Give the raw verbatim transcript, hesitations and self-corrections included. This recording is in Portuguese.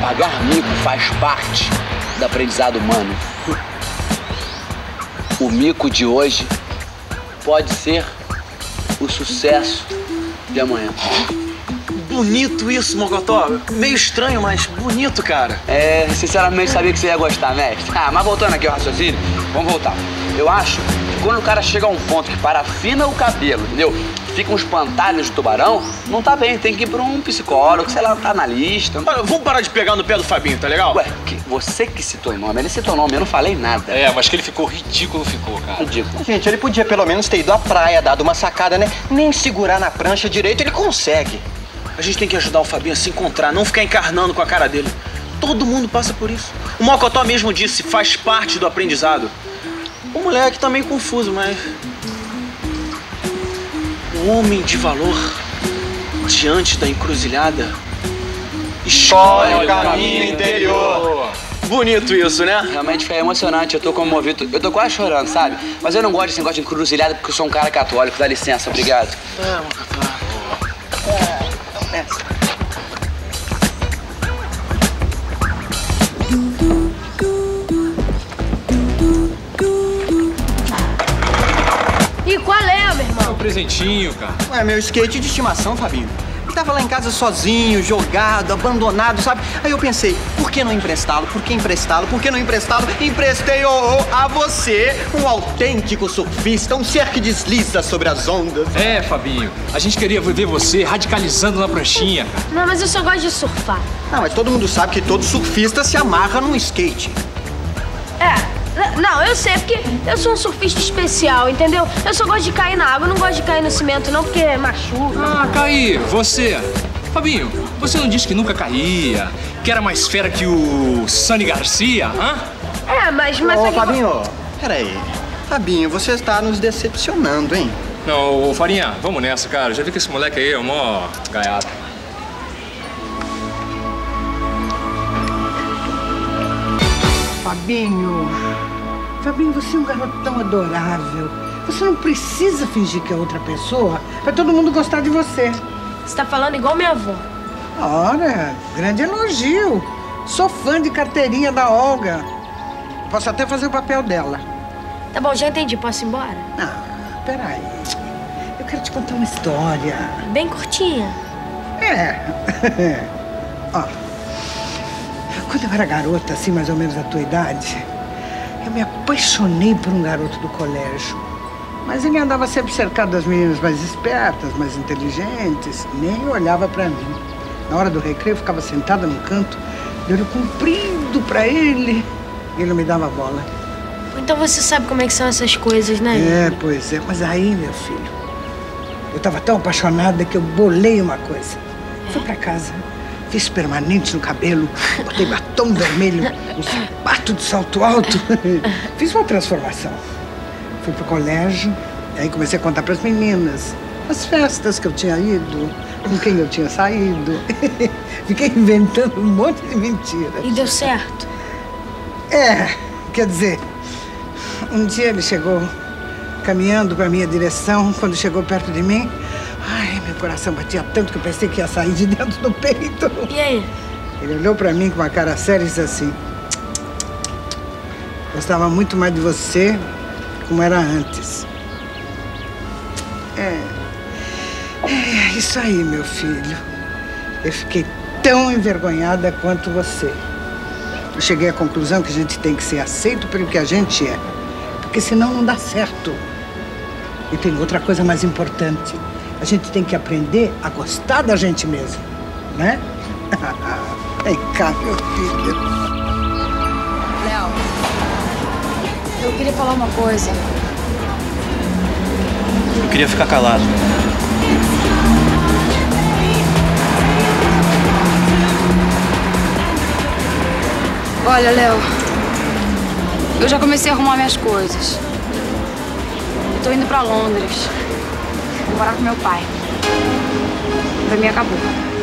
Pagar mico faz parte do aprendizado humano. O mico de hoje pode ser o sucesso de amanhã. Bonito isso, Mocotó. Meio estranho, mas bonito, cara. É, sinceramente sabia que você ia gostar, mestre. Ah, mas voltando aqui ao raciocínio, vamos voltar. Eu acho que quando o cara chega a um ponto que parafina o cabelo, entendeu? Fica uns espantalhos de tubarão, não tá bem, tem que ir pra um psicólogo, sei lá, um analista. Olha, vamos parar de pegar no pé do Fabinho, tá legal? Ué, que, você que citou o nome, ele citou o nome, eu não falei nada. É, mas que ele ficou ridículo, ficou, cara. Ridículo. Gente, ele podia pelo menos ter ido à praia, dado uma sacada, né? Nem segurar na prancha direito ele consegue. A gente tem que ajudar o Fabinho a se encontrar, não ficar encarnando com a cara dele. Todo mundo passa por isso. O Mocotó mesmo disse, faz parte do aprendizado. O moleque tá meio confuso, mas... Um homem de valor, diante da encruzilhada, escolhe o caminho interior. Bonito isso, né? Realmente foi emocionante, eu tô comovido, eu tô quase chorando, sabe? Mas eu não gosto desse negócio de encruzilhada porque eu sou um cara católico, dá licença, obrigado. É, Mocotó. É, é. E qual é, meu irmão? É um presentinho, cara. É meu skate de estimação, Fabinho. Ele tava lá em casa sozinho, jogado, abandonado, sabe? Aí eu pensei, por que não emprestá-lo? Por que emprestá-lo? Por que não emprestá-lo? Emprestei oh, oh, a você, um autêntico surfista, um ser que desliza sobre as ondas. É, Fabinho, a gente queria ver você radicalizando na pranchinha, cara. Não, mas eu só gosto de surfar. Ah, mas todo mundo sabe que todo surfista se amarra num skate. É, não, eu sei, porque eu sou um surfista especial, entendeu? Eu só gosto de cair na água, eu não gosto de cair no cimento não, porque machuca. Ah, Caí, você. Fabinho, você não disse que nunca caía, que era mais fera que o Sunny Garcia, hã? É, mas... mas Ô, é que- Fabinho, peraí. Fabinho, você está nos decepcionando, hein? Não, ô, Farinha, vamos nessa, cara. Já vi que esse moleque aí é o mó gaiato. Fabinho, Fabinho, você é um garoto tão adorável. Você não precisa fingir que é outra pessoa pra todo mundo gostar de você. Você tá falando igual minha avó. Ora, grande elogio. Sou fã de carteirinha da Olga. Posso até fazer o papel dela. Tá bom, já entendi. Posso ir embora? Ah, peraí. Eu quero te contar uma história. Bem curtinha. É. Ó, quando eu era garota, assim, mais ou menos da tua idade, eu me apaixonei por um garoto do colégio. Mas ele andava sempre cercado das meninas mais espertas, mais inteligentes, nem olhava pra mim. Na hora do recreio, eu ficava sentada num canto, de olho comprido pra ele, e ele não me dava bola. Então você sabe como é que são essas coisas, né? É, pois é. Mas aí, meu filho, eu tava tão apaixonada que eu bolei uma coisa. Fui pra casa, fiz permanente no cabelo, botei batom vermelho, um sapato de salto alto. Fiz uma transformação. Fui pro colégio, aí comecei a contar pras meninas as festas que eu tinha ido, com quem eu tinha saído. Fiquei inventando um monte de mentiras. E deu certo? É, quer dizer, um dia ele chegou caminhando para minha direção, quando chegou perto de mim, ai, meu coração batia tanto que eu pensei que ia sair de dentro do peito. E aí? Ele olhou para mim com uma cara séria e disse assim: gostava muito mais de você como era antes. É, é isso aí, meu filho. Eu fiquei tão envergonhada quanto você. Eu cheguei à conclusão que a gente tem que ser aceito pelo que a gente é, porque senão não dá certo. E tem outra coisa mais importante. A gente tem que aprender a gostar da gente mesmo, né? Vem cá, meu filho. Léo, eu queria falar uma coisa. Eu queria ficar calado. Olha, Léo, eu já comecei a arrumar minhas coisas. Eu tô indo pra Londres. Vou morar com meu pai. Pra mim acabou.